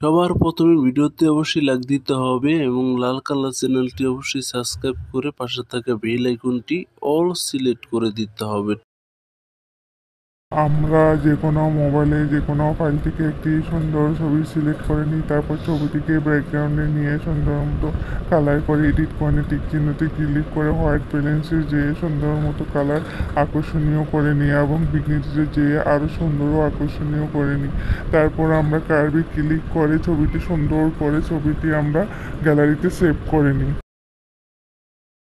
সবার প্রথমে ভিডিওতে অবশ্যই লাইক দিতে হবে এবং লাল কালার চ্যানেলটি অবশ্যই সাবস্ক্রাইব করে পাশে থাকা বেল আইকনটি অল সিলেক্ট করে দিতে হবে। আমরা যে কোনো মোবাইলে যে কোনো ফাইল থেকে একটি সুন্দর ছবি সিলেক্ট করে নিই, তারপর ছবিটিকে ব্যাকগ্রাউন্ডে নিয়ে সুন্দর মতো কালার করে এডিট করে টিক চিহ্নতে ক্লিক করে হোয়াইট ব্যালেন্সে যেয়ে সুন্দর মতো কালার আকর্ষণীয় করে নিই এবং বিঘ্নিতে যেয়ে আরও সুন্দর ও আকর্ষণীয় করে নিই। তারপর আমরা কার্ভে ক্লিক করে ছবিটি সুন্দর করে ছবিটি আমরা গ্যালারিতে সেভ করে নিই।